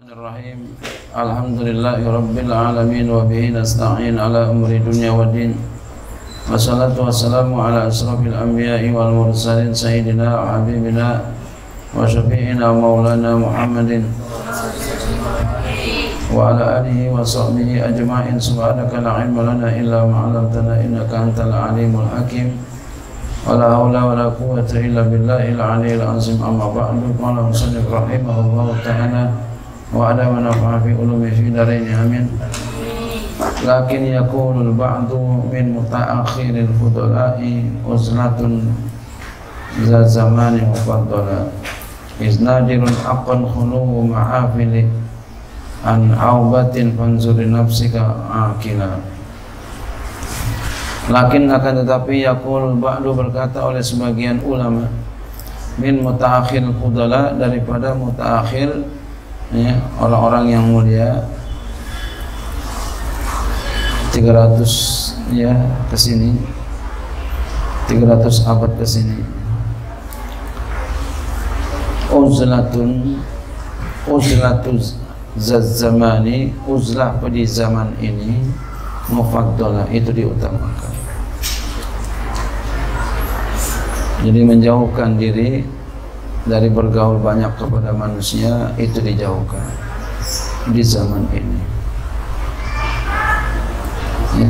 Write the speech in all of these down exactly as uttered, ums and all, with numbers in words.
Bismillahirrahmanirrahim. Alhamdulillahi rabbil alamin wa bihi nasta'in ala umuri dunya waddin. Wassalatu wassalamu ala asrafil anbiya'i wal mursalin sayyidina wa habibina wa syafi'ina maulana Muhammadin wa ala alihi wa sahbihi ajma'in. Subhanaka la ilma lana illa ma 'allamtana innaka antal alimul hakim. Wala haula wala quwwata illa billahil aliyyil azim. Amma ba'du. Qala musannif rahimahullahu ta'ala wa ala man nafa'a fi ulumi fi darain amin. Lakin yaqulul ba'du min mutaakhiril fudala'i uzlatun za zamani mufaddala iznadirun aqan khulu ma'afili an aubatin fanzuri nafsika akila. Lakin akan tetapi yaqulul ba'du berkata oleh sebagian ulama min mutaakhiril fudala daripada mutaakhir ya, orang-orang yang mulia tiga ratus ya ke sini, tiga ratus abad ke sini. Uzlatun uzlatuz zamani, uzlah pada zaman ini mufaddalah, itu diutamakan. Jadi menjauhkan diri dari bergaul banyak kepada manusia itu dijauhkan di zaman ini ya.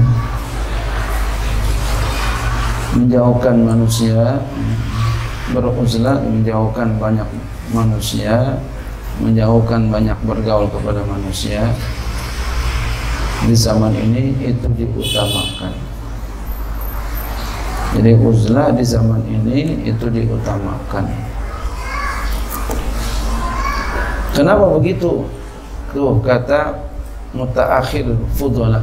Menjauhkan manusia, beruzlah, menjauhkan banyak manusia, menjauhkan banyak bergaul kepada manusia di zaman ini itu diutamakan. Jadi uzlah di zaman ini itu diutamakan. Kenapa begitu? Tuh kata mutaakhir fudala,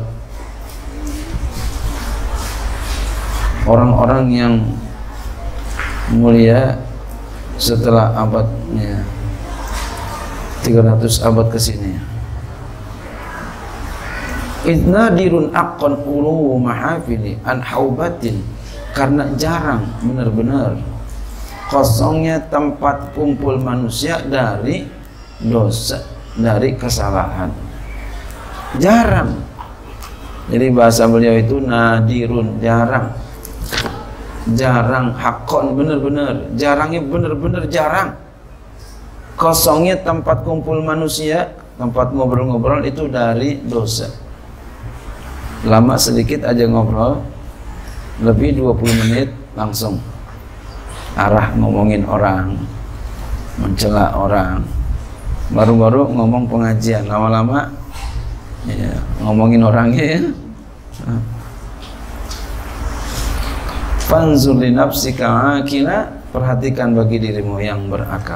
orang-orang yang mulia setelah abadnya tiga ratus abad ke sini. Idnadirun aqan ulu mahafili an haubatin, karena jarang, benar-benar kosongnya tempat kumpul manusia dari dosa, dari kesalahan. Jarang. Jadi bahasa beliau itu nadirun, jarang. Jarang, hakon, benar-benar. Jarangnya benar-benar jarang. Kosongnya tempat kumpul manusia, tempat ngobrol-ngobrol itu dari dosa. Lama sedikit aja ngobrol, lebih dua puluh menit langsung arah ngomongin orang, mencela orang. Baru-baru ngomong pengajian, lama-lama ya, ngomongin orangnya ya. Fanzur li nafsika akila, perhatikan bagi dirimu yang berakal.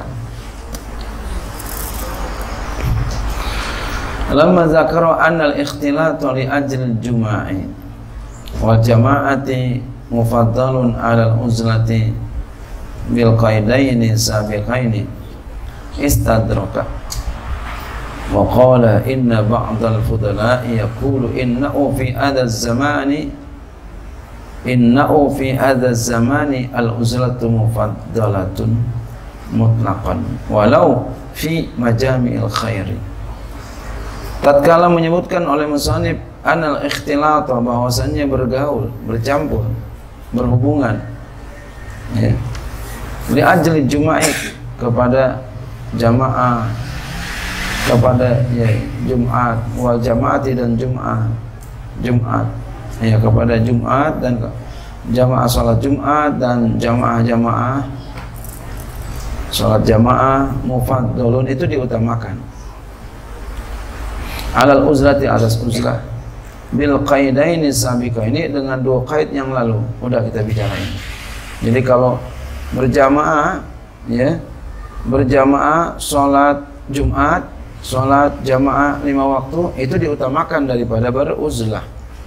Lamma zakara anna al-ikhtilatu li ajli al-juma'i wal jama'ati mufaddalun 'ala al-uzlati bil qaidaini sabiqaini istadraka wa qala inna ba'dal fudala'i yaqulu innahu fi hadha az-zamani innahu fi hadha az-zamani al-uzlatu mufaddalatun mutlaqan walau fi majami'il khairi. Tatkala menyebutkan oleh musannif anal ikhtilat, bahwasannya bergaul, bercampur, berhubungan ya, li ajli juma'i, kepada jamaah, kepada ya, Jumat, wal jamaati, dan Jumat, Jumat ya, kepada Jumat dan jamaah salat Jumat dan jamaah-jamaah salat jamaah mufaddalun, itu diutamakan. Alal uzlati, atas uzlah, bil qaidaini sabiqa, ini dengan dua qaid yang lalu udah kita bicarain. Jadi kalau berjamaah ya, berjamaah sholat Jumat, sholat jamaah lima waktu, itu diutamakan daripada beruzlah.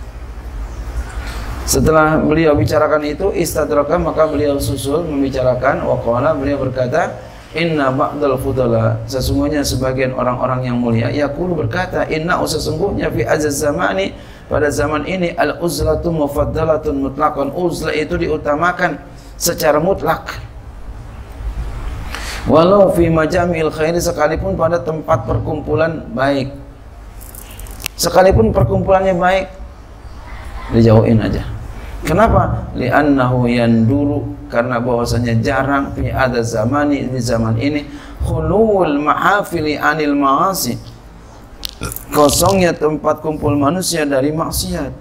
Setelah beliau bicarakan itu istadraka, maka beliau susul membicarakan waqala, beliau berkata inna ba'dal fudala, sesungguhnya sebagian orang-orang yang mulia yaqulu, berkata inna, sesungguhnya fi azaz zamani, pada zaman ini al-uzlatu mufaddalatun mutlaqan, uzlah itu diutamakan secara mutlak. Walau fi majami'il khairi, sekalipun pada tempat perkumpulan baik, sekalipun perkumpulannya baik, dijauhin aja. Kenapa? Li'annahu yanduru, karena bahwasanya jarang fi ada zamani, di zaman ini, khulul mahafili anil ma'asi, kosongnya tempat kumpul manusia dari maksiat.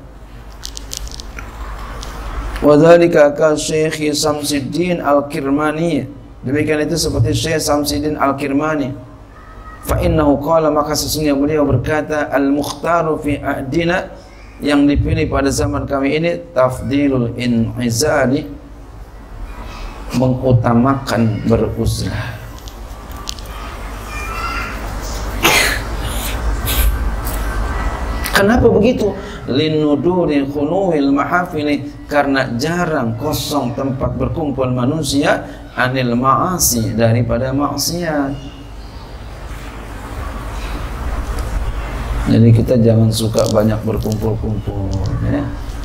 Wa dzalika ka Syekh Samsuddin Al-Kirmani, demikian itu seperti Syekh Samsuddin Al-Kirmani. Fa innahu qala, maka sesungguhnya beliau berkata, al-mukhtaru fi ahdina, yang dipilih pada zaman kami ini, tafdilul in'izali, mengutamakan beruzlah. Kenapa begitu? Linuduri khuluwil mahafili, karena jarang kosong tempat berkumpul manusia, anil ma'asi, daripada maksiat. Jadi kita jangan suka banyak berkumpul-kumpul, ya.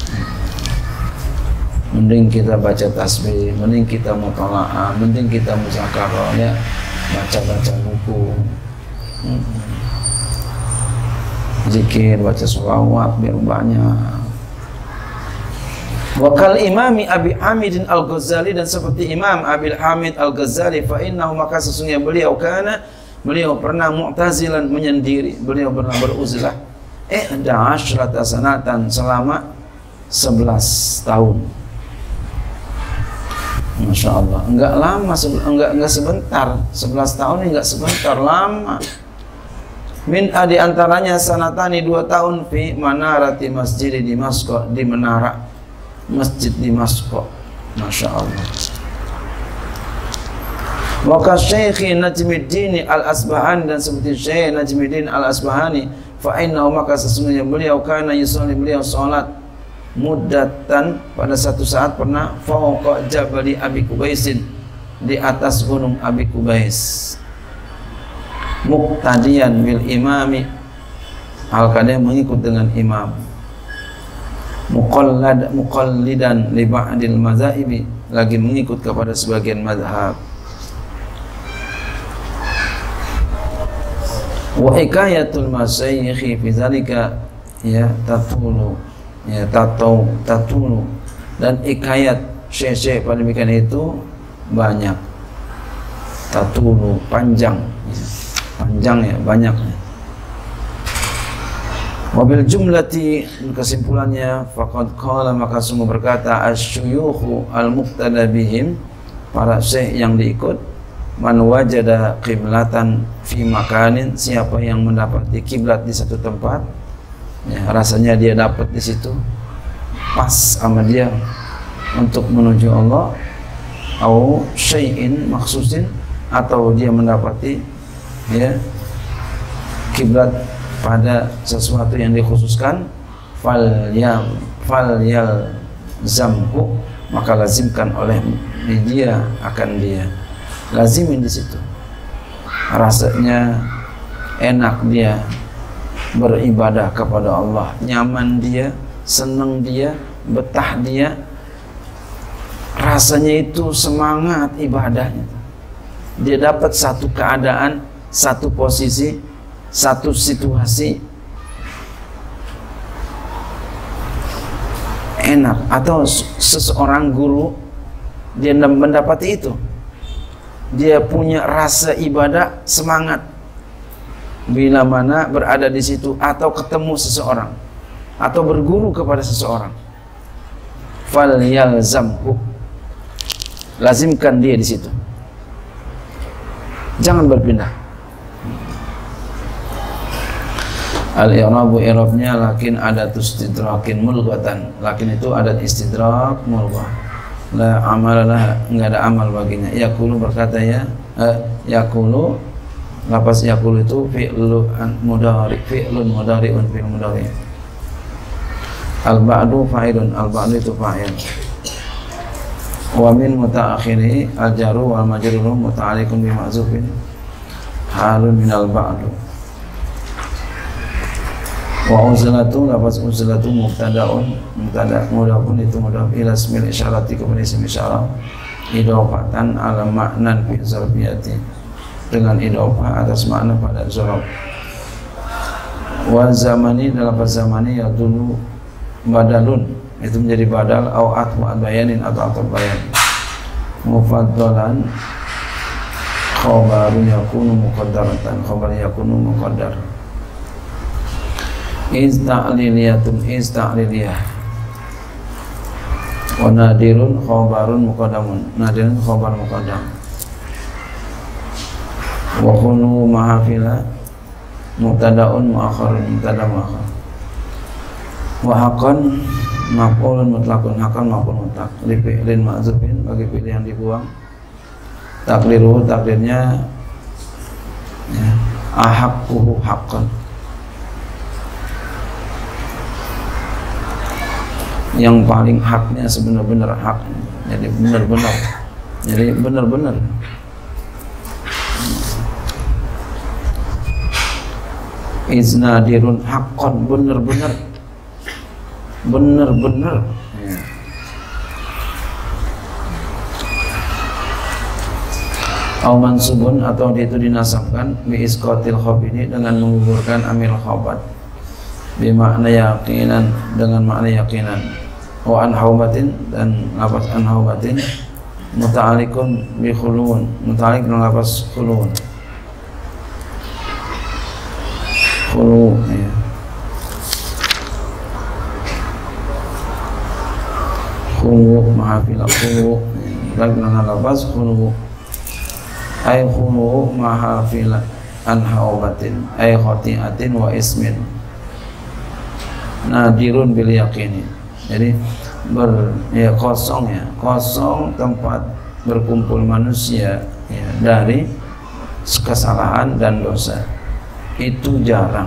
Mending kita baca tasbih, mending kita mutalaah, mending kita muzakarah, ya, baca-baca buku, hmm. zikir, baca sholawat biar banyak. Wakal imami Abi Hamid Al-Ghazali, dan seperti Imam Abi Hamid Al-Ghazali, fa innahu, maka sesungguhnya beliau kana, beliau pernah mu'tazilan, menyendiri, beliau pernah beruzlah, eh ada asyrata sanatan, selama sebelas tahun. Masya Allah, enggak lama, enggak, enggak sebentar, sebelas tahun enggak sebentar, lama. Min adi antaranya sanatani, dua tahun, fi manarati masjid di Damaskus, di menara masjid di Damaskus. Masya Allah. Maka Syekh Najmuddin Al-Asbahani, dan seperti Syekh Najmuddin Al-Asbahani, fa innahu, maka sesungguhnya beliau kana yusolli, beliau salat muddatan, pada satu saat pernah, fauqa jabali Abi Kubaisin, di atas gunung Abi Kubais, muqtadiyan bil imami, hal kadang mengikut dengan imam, muqallad muqallidan li ba'dil mazhabi, lagi mengikut kepada sebagian mazhab. Wa hikayatul masyayikh fi zalika, ya, tatulu, ya, tatau tatulu, dan hikayat syekh-syekh pada demikian itu banyak. Tatulu, panjang, panjang, ya, banyak. Wabil jumlati, kesimpulannya, faqad qala, maka sungguh berkata, asyuyukhu al-muqtada bihim, para syekh yang diikut, man wajada qiblatan fi makanin, siapa yang mendapati kiblat di satu tempat, ya, rasanya dia dapat di situ, pas sama dia untuk menuju Allah, au syai'in maksusin, atau dia mendapati, ya, kiblat pada sesuatu yang dikhususkan, fal yal fal yal zamhu, maka lazimkan oleh dia, akan dia lazimin di situ. Rasanya enak dia beribadah kepada Allah, nyaman dia, senang dia, betah dia, rasanya itu semangat ibadahnya. Dia dapat satu keadaan, satu posisi, satu situasi enak, atau seseorang guru dia mendapati itu, dia punya rasa ibadah, semangat bila mana berada di situ, atau ketemu seseorang, atau berguru kepada seseorang, fal yalzamhu, lazimkan dia di situ, jangan berpindah. Al-i'rabu, i'rabnya lakin adat istidrakin mulghatan, lakin itu adat istidrak mulghah, la amalalah, enggak ada amal baginya. Yaqulu, berkata, ya, eh, yaqulu, lapas yaqulu itu fi'lu mudhari, fi'lun mudhari'un, fi'l mudhari'. Al-ba'du fa'ilun, al-ba'du itu fa'il. Wa min mutaakhiri al-jaru wal majruru muta'alliqun bi ma'zufin halun min al-ba'du. Wa uzlatu, lapas uzlatu mubtada'un, mubtada' mudhafun itu mudhaf ila ismil isyarati, kepada isim isyarah, idofatan ala maknan fi zarfiyati, dengan idofah atas makna pada zarf. Wa zamani dalam bahasa zamani ya dulu badalun, itu menjadi badal au atfu bayanin atau atau bayan. Mufaddalan khabarun yakunu muqaddaratan, khabar yakunu muqaddar. Ista'liliyatun ista'liliyah. Wa nadirun khabarun muqaddamun, nadirun khabar muqaddam. Wa khulu mahafila mubtada'un mu'akhirun, mubtada' mu'akhir. Wa haqqan maf'ulun mutlaqun, haqqan maf'ul mutlaq li fi'lin ma'zufin, bagi fi'il yang dibuang. Takdiruhu, takdirnya ya, ahaqquhu haqqan, yang paling haknya sebenar-benar hak, jadi benar-benar, jadi benar-benar. Iznadirun haqqan, benar-benar, benar-benar. Ya. Au mansubun, atau itu dinasabkan bi isqatil khabini, dengan menggugurkan amil khabat, bi makna yaqinan, dengan makna yaqinan. Wa an haubatin, dan lafaz an haubatin muta'alliqun bi khulun, muta'alliq dengan lafaz khulun. Khulu ya. Khulu mahafila khulu, lagi dengan lafaz khulu. Ay khulu mahafila an haubatin ay khati'atin wa ismin nadirun bil yaqini. Jadi ber ya kosong ya, kosong tempat berkumpul manusia ya, dari kesalahan dan dosa. Itu jarang,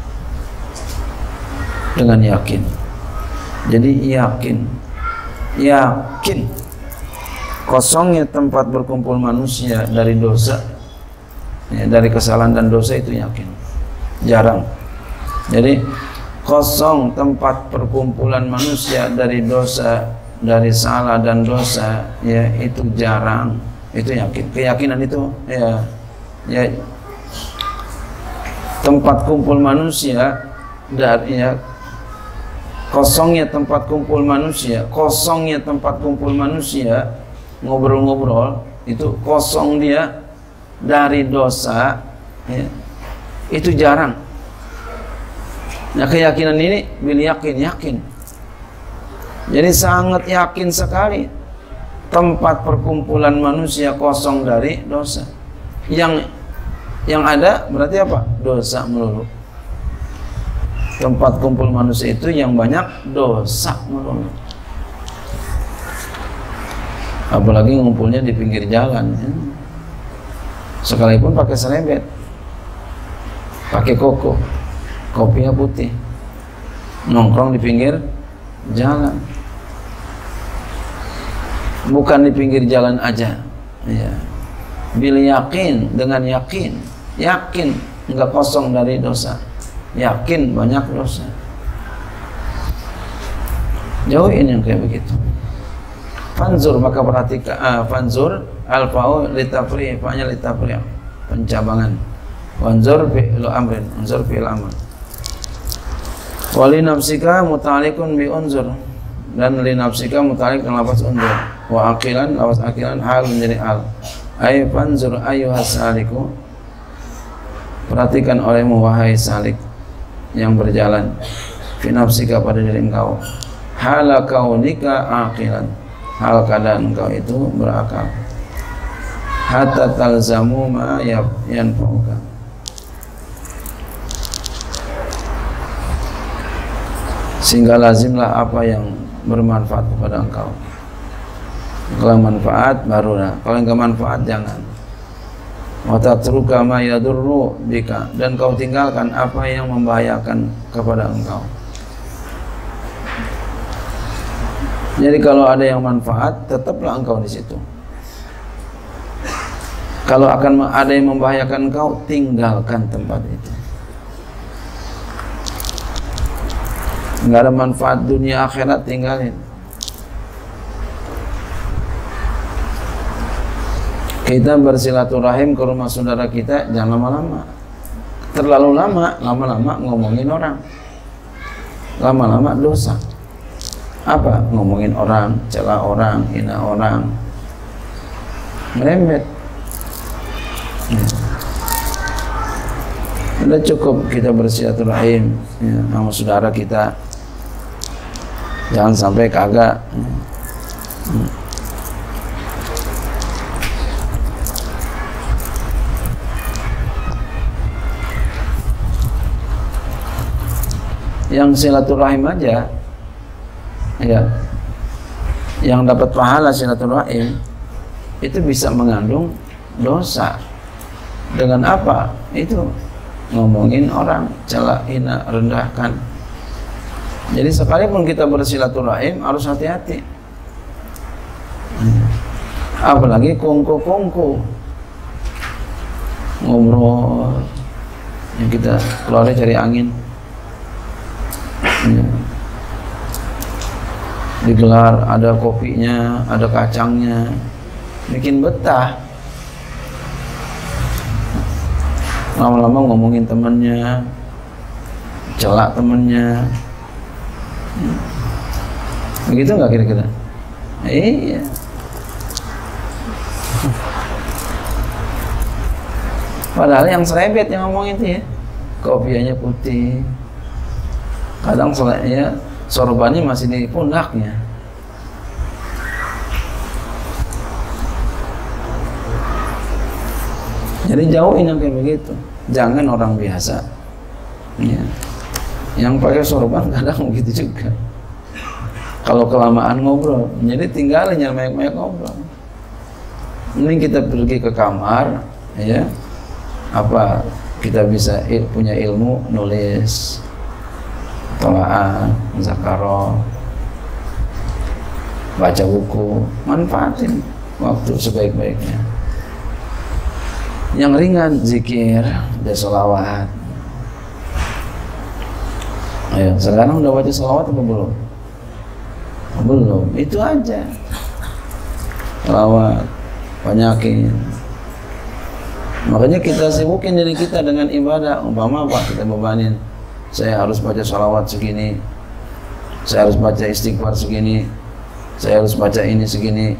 dengan yakin. Jadi yakin, yakin kosongnya tempat berkumpul manusia dari dosa ya, dari kesalahan dan dosa, itu yakin, jarang. Jadi kosong tempat perkumpulan manusia dari dosa, dari salah dan dosa ya, itu jarang, itu yakin. Keyakinan itu ya, ya tempat kumpul manusia dari ya, kosongnya tempat kumpul manusia, kosongnya tempat kumpul manusia ngobrol-ngobrol, itu kosong dia dari dosa ya, itu jarang. Nah, keyakinan ini bil yakin, yakin. Jadi sangat yakin sekali tempat perkumpulan manusia kosong dari dosa. Yang yang ada berarti apa? Dosa melulu. Tempat kumpul manusia itu yang banyak dosa melulu. Apalagi ngumpulnya di pinggir jalan ya. Sekalipun pakai serempet, pakai koko, kopinya putih, nongkrong di pinggir jalan. Bukan di pinggir jalan aja ya. Bil yakin, dengan yakin, yakin enggak kosong dari dosa, yakin banyak dosa. Jauhin yang kayak begitu. Fanzur, maka perhatikan, ah, fanzur al-fa'u litafri, fa'nya litafri, pencabangan. Wanzur fi'lu amrin, unzur fi'il amr. Wali nafsika muta'alliqun bi unzur, dan li nafsika muta'alliq dengan lafaz unzur. Wa aqilan, lafaz aqilan hal menjadi al. Ay fanzur ayyuhas saliku, perhatikan olehmu wahai salik yang berjalan, fi nafsika pada diri engkau, hala kaunika aqilan, hal keadaan engkau itu berakal, hatta talzamu ma yanfa'uka, sehingga lazimlah apa yang bermanfaat kepada engkau. Kalau manfaat barulah, kalau enggak manfaat jangan. Wa tatruka ma yadurru bika, dan kau tinggalkan apa yang membahayakan kepada engkau. Jadi kalau ada yang manfaat, tetaplah engkau di situ. Kalau akan ada yang membahayakan engkau, tinggalkan tempat itu. Enggak ada manfaat dunia akhirat, tinggalin. Kita bersilaturahim ke rumah saudara kita jangan lama-lama. Terlalu lama, lama-lama ngomongin orang. Lama-lama dosa. Apa? Ngomongin orang, cela orang, hina orang. Merembet. Ya. Sudah cukup kita bersilaturahim ya, sama saudara kita. Jangan sampai kagak. Hmm. Yang silaturahim aja ya, yang dapat pahala silaturahim itu bisa mengandung dosa. Dengan apa? Itu ngomongin orang, cela, hina, rendahkan. Jadi sekalipun kita bersilaturahim harus hati-hati. Apalagi kongko-kongko ngobrol yang kita keluarnya cari angin. Ya. Digelar ada kopinya, ada kacangnya, bikin betah. Lama-lama ngomongin temennya, celak temennya. Begitu nggak kira-kira? Iya. Padahal yang serebet yang ngomong itu ya, kopiannya putih. Kadang soalnya sorbannya masih di pundaknya. Jadi jauhin yang kayak begitu. Jangan orang biasa. Ya. Yang pakai sorban kadang begitu juga. Kalau kelamaan ngobrol, jadi tinggalin yang banyak-banyak ngobrol. Mending kita pergi ke kamar, ya. Apa kita bisa il punya ilmu nulis, tola'ah, zakaroh, baca buku, manfaatin waktu sebaik-baiknya. Yang ringan zikir, dan sholawat. Ayo, sekarang udah baca sholawat apa belum? Belum, itu aja. Sholawat, banyakin. Makanya kita sibukin diri kita dengan ibadah. Umpama apa? Kita bebanin. Saya harus baca sholawat segini, saya harus baca istighfar segini, saya harus baca ini segini.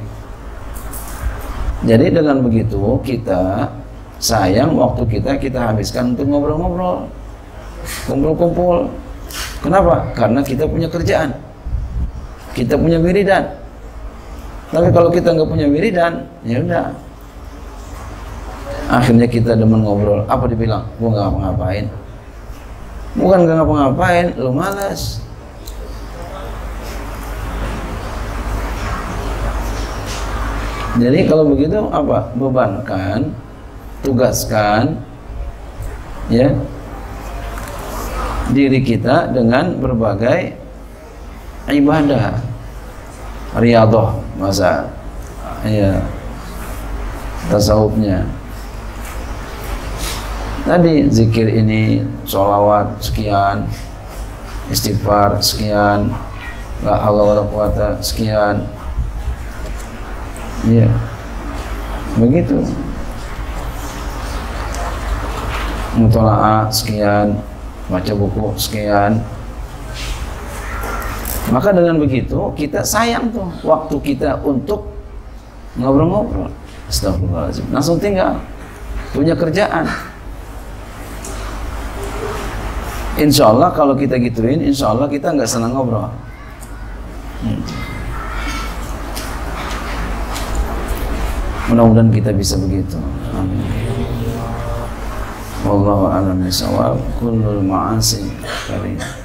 Jadi dengan begitu kita sayang waktu kita kita habiskan untuk ngobrol-ngobrol, kumpul-kumpul. Kenapa? Karena kita punya kerjaan, kita punya wiridan. Tapi kalau kita nggak punya wiridan, ya udah. Akhirnya kita demen ngobrol. Apa dibilang? Gua nggak ngapa-ngapain. Bukan gak ngapa-ngapain, lu malas. Jadi kalau begitu apa? Bebankan, tugaskan ya diri kita dengan berbagai ibadah, riyadhah, masa ya tasawufnya. Tadi zikir ini, sholawat sekian, istighfar sekian, la haula wala quwata sekian. Ya, begitu. Mutola'ah sekian, baca buku sekian. Maka dengan begitu kita sayang tuh waktu kita untuk ngobrol-ngobrol. Astagfirullahaladzim. Langsung tinggal punya kerjaan. Insya Allah kalau kita gituin, insya Allah kita nggak senang ngobrol. Hmm. Mudah-mudahan kita bisa begitu. Amin. Wallahu a'lam bishawab. Kullul ma'asi karim.